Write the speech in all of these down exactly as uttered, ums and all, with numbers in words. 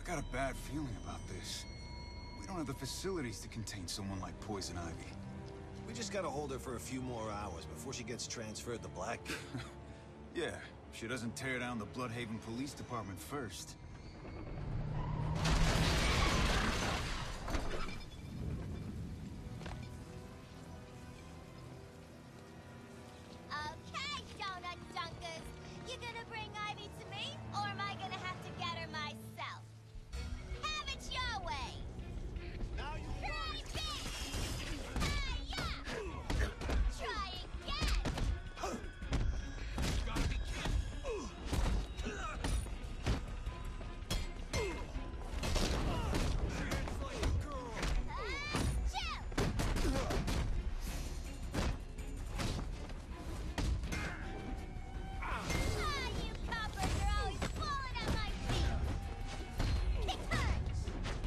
got a bad feeling about this. We don't have the facilities to contain someone like Poison Ivy. We just gotta hold her for a few more hours before she gets transferred to Black. Yeah, if she doesn't tear down the Bloodhaven Police Department first. Okay, donut dunkers. You gonna bring Ivy to me, or am I gonna have to get her myself? Have it your way! Now you Try this! Hi-ya! Try again! You gotta be careful. Dance like a girl. Achoo! Ah, you coppers are always falling at my feet! Kick punch!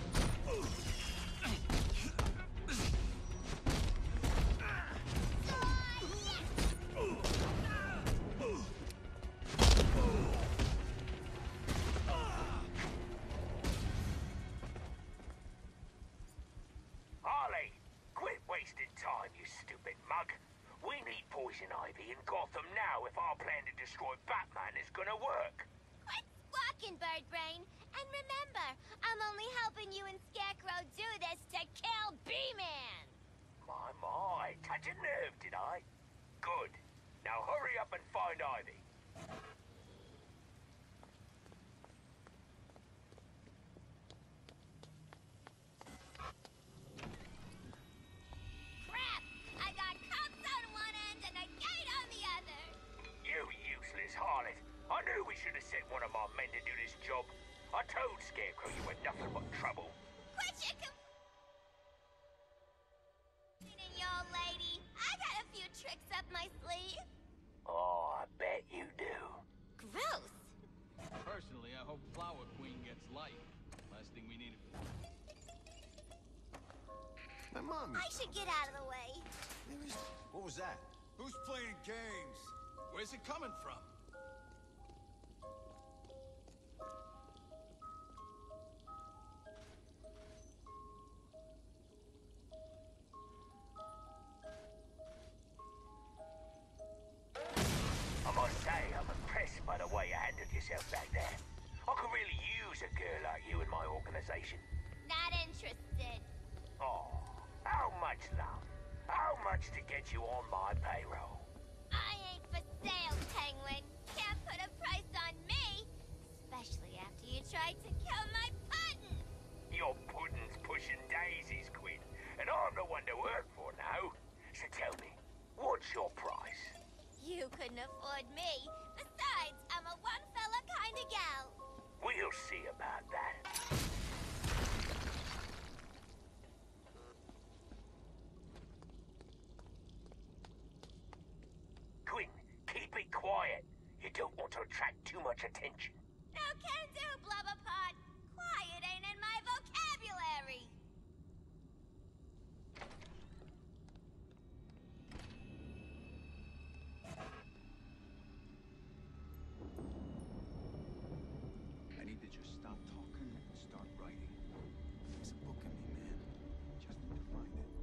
Ah, yes! Harley, quit wasting time, you stupid mug. We need Poison Ivy in Gotham now if our plan to destroy Batman is gonna work. Quit squawking, Bird Brain! And remember, I'm only helping you and Scarecrow do this to kill B-Man! My, my, touch a nerve, did I? Good. Now hurry up and find Ivy. Crap! I got cops on one end and a gate on the other! You useless harlot. I knew we should have sent one of our men to do this job. I told Scarecrow you were nothing but trouble. Quit your complaining, y'all lady. I got a few tricks up my sleeve. Oh, I bet you do. Gross! Personally, I hope Flower Queen gets life. Last thing we need. My mom. I should get out of the way. What was that? Who's playing games? Where's it coming from? I must say, I'm impressed by the way you handled yourself back there. I could really use a girl like you in my organization. Not interested. Oh, how much love? How much to get you on my payroll? I ain't for sale, Penguin. Can't put a price on me. Especially after you tried to kill my puddin'. Your pudding's pushing daisies, Quinn, and I'm the one to work for now. So tell me, what's your price? You couldn't afford me. Besides, I'm a one-fella kind of gal. We'll see about that. Quinn, keep it quiet. You don't want to attract too much attention. No can do, Blubberpot. Quiet ain't in my vocabulary. I need to just stop talking and start writing. There's a book in me, man. Just need to find it.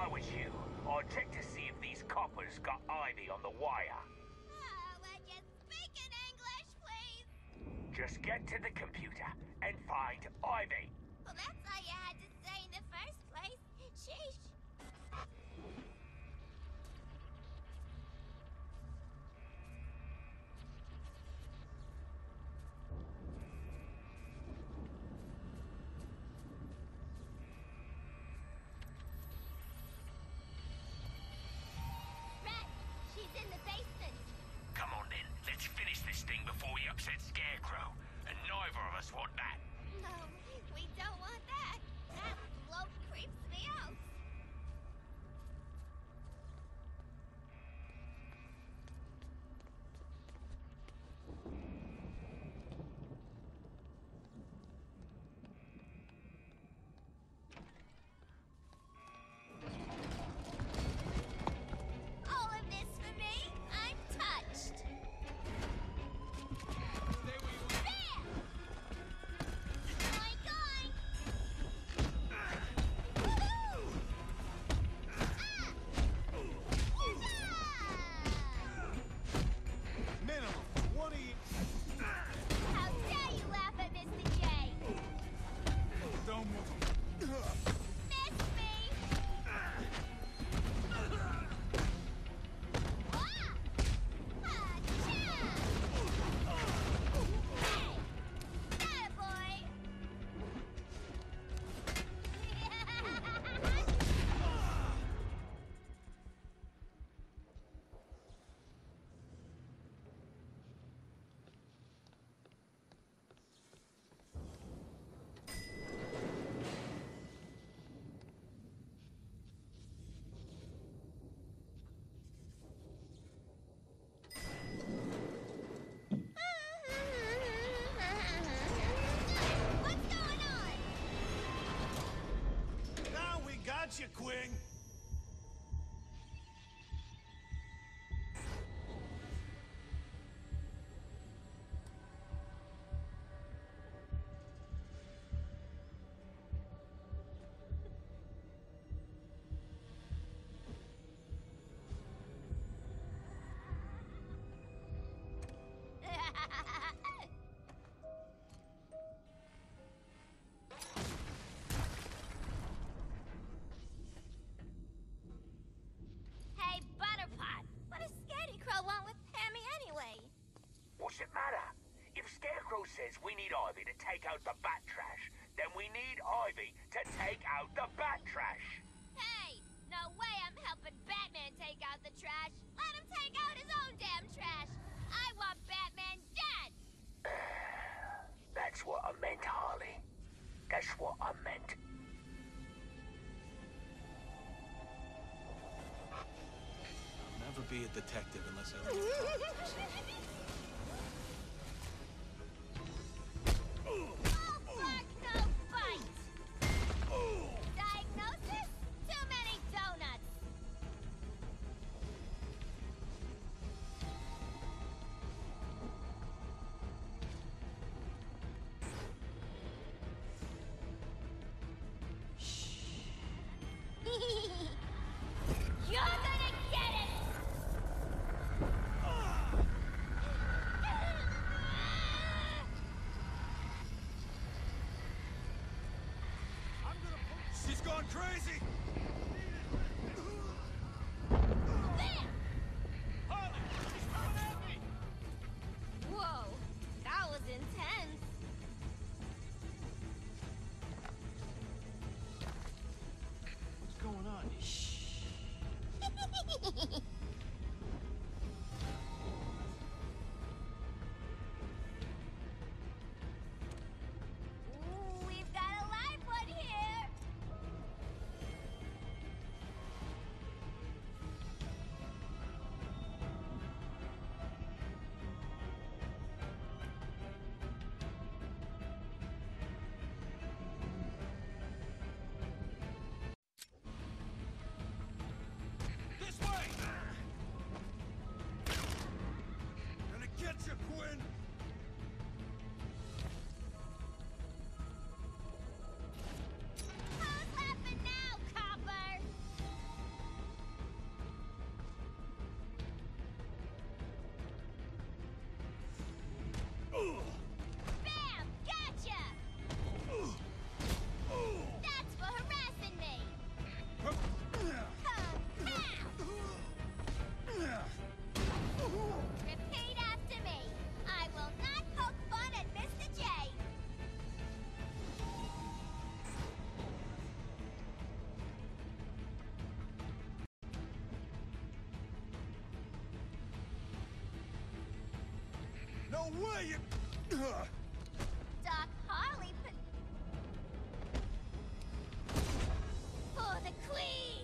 I was you, I'd check to see if these coppers got Ivy on the wire. Oh, would you speak in English, please? Just get to the computer and find Ivy. Well, that's all you had to say in the first place. Sheesh. Red, she's in the basement. Come on then, let's finish this thing before he upsets Scarecrow. And neither of us want that. No, we don't want that. That bloke creeps me out. All of this for me? I'm touched. Stay where you are. Bam! Going, going! Woohoo! Ah! Yeehaw! Minimum. One of you. How dare you laugh at Mister J? Don't move. Miss me! Wah! Ah-cha! Hey! Atta boy! What's going on? Now we got you, Quinn. Hey, Butterpot, what does Scarecrow want with Hammy anyway? What's it matter? If Scarecrow says we need Ivy to take out the bat trash, then we need Ivy to take out the bat trash. Hey, no way I'm helping Batman take out the trash. Let him take out his own damn trash. I want Batman dead. That's what I meant, Harley. That's what I meant. I'll never be a detective unless I... All bark, no bite. Diagnosis? Too many donuts. You're gonna get it! She's gone crazy! Bam! Harley, he's coming at me! Whoa, that was intense. What's going on? Shh. Ooh, we've got a live one here. No way! Doc Harley put... For the Queen!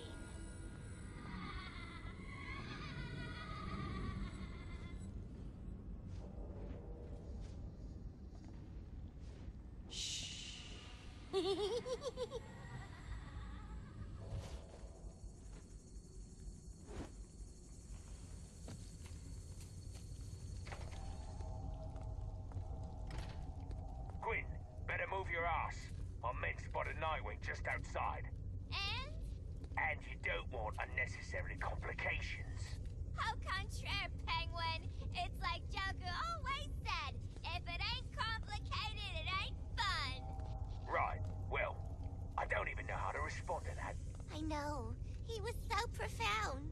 Quinn, better move your ass. Our men spotted Nightwing just outside. And? And you don't want unnecessary complications. Au contraire, Penguin. It's like Joker always said. If it ain't complicated, it ain't fun. Right, well, I don't even know how to respond to that. I know. He was so profound.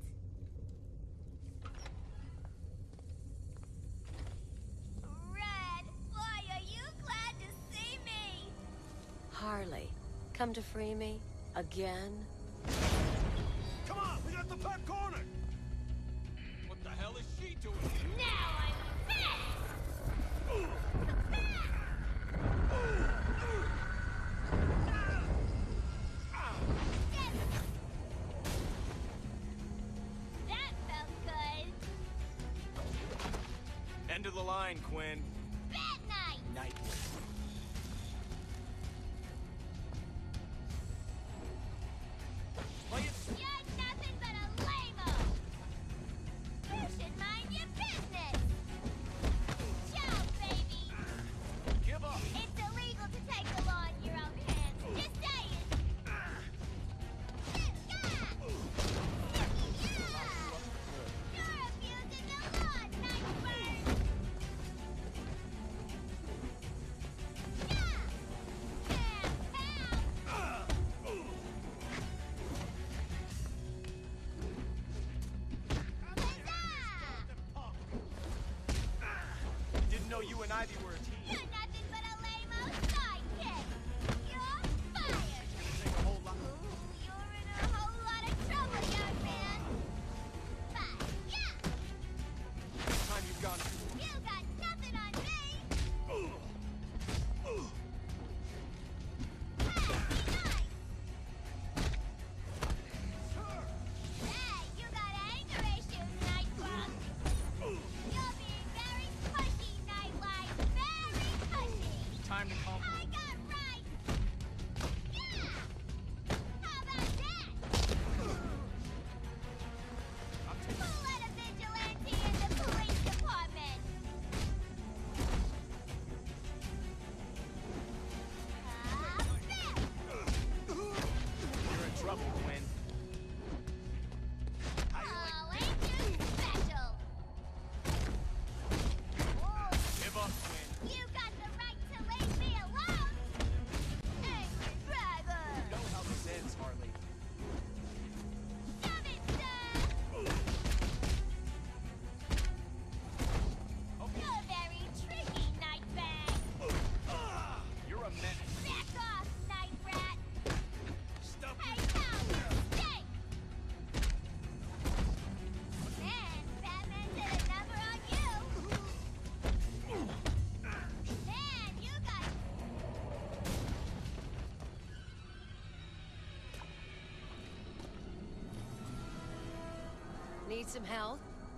Red, why are you glad to see me? Harley, come to free me? Again? Come on, we got the pet corner! What the hell is she doing? Now I'm pissed! That felt good. End of the line, Quinn. Bat night! Night. Play it. You're nothing but a lame-o! You should mind your business! Ciao, baby! Give up. It's illegal to take the law in your own hands. Just saying! You're abusing the law, Nightbird! Yeah! Damn, pal! Didn't know you and Ivy were a team. You're nothing but a lame-o sidekick! You're fired! Take a whole lot. Ooh, you're in a whole lot of trouble, young man! But, yeah! Time you've gone too. You got nothing on me! Hey, be nice! Hey, you got anger issues, Nightbug! You're being very pushy, Nightlight! Very pushy! Time to calm. I got right! Yeah! How about that? I'm taking. Who let a vigilante in the police department? Ah, Bill! You're in trouble, Quinn. Oh, ain't you special? Oh, Give up, Quinn. you got the right to leave me alone! Angry driver! You know how this ends, Harley. Stop it, sir! You're very tricky, Nightbag! You're a menace. Back off, Night Rat! Stop. Hey, pal, you stink! Man, Batman did a number on you! Man, you got... Need some help?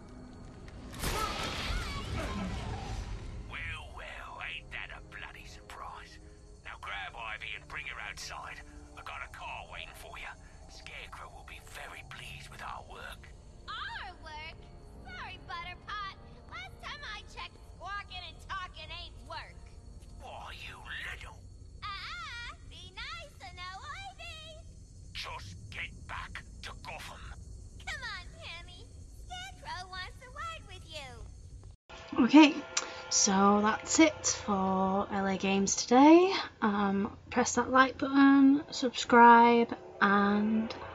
Well, well, ain't that a bloody surprise? Now grab Ivy and bring her outside. I got a car waiting for you. Scarecrow will be very pleased with our work. Our work? Sorry, Butterpot. Last time I checked, squawking and talking ain't work. Oh, you little. Ah, be nice, no Ivy. Just get back to Gotham. Come on, Pammy. Scarecrow wants a word with you. Okay, so that's it for L A Games today. Um, press that like button, subscribe, and